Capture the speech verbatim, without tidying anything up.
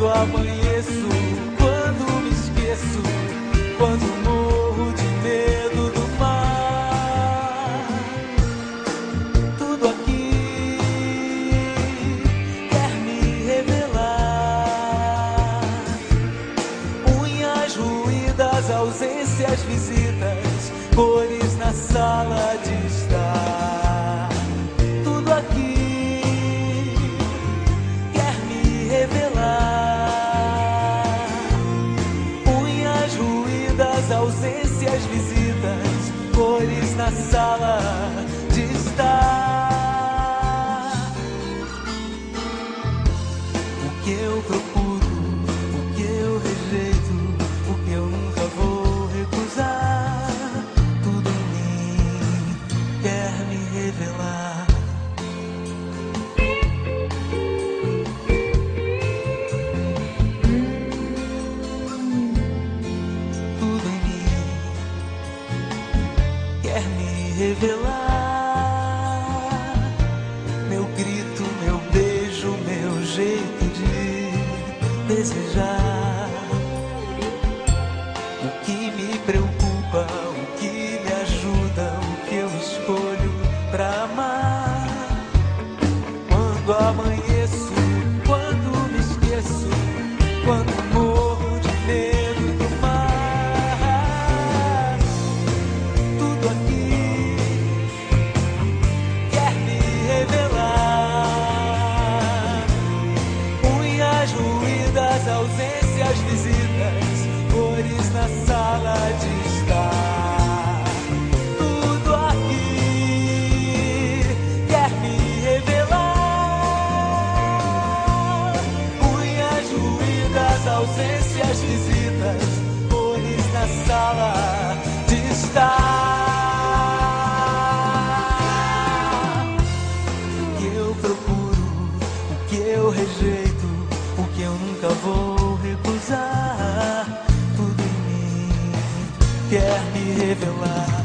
Quando amanheço, quando me esqueço, quando morro de medo do mar, tudo aqui quer me revelar. Unhas ruídas, ausências, visitas, cores na sala de estar. Tudo aqui quer me revelar. Unhas ruídas, ausências, visitas, cores na sala de estar. O que eu procuro, o que eu rejeito, o que eu nunca vou recusar, tudo em mim quer me revelar. Tudo em mim quer me revelar. Meu grito, meu beijo, meu jeito de desejar. O que me preocupa, o que me ajuda, o que eu escolho pra amar. Quando amanheço, quando me esqueço, quando morro de medo do mar, tudo aqui quer me revelar. Unhas ruídas, ausências, visitas, cores na sala de estar. Tudo aqui quer me revelar. Unhas ruídas, ausências, visitas, cores na sala de estar. O que eu procuro, o que eu rejeito, o que eu nunca vou recusar, tudo em mim quer me revelar.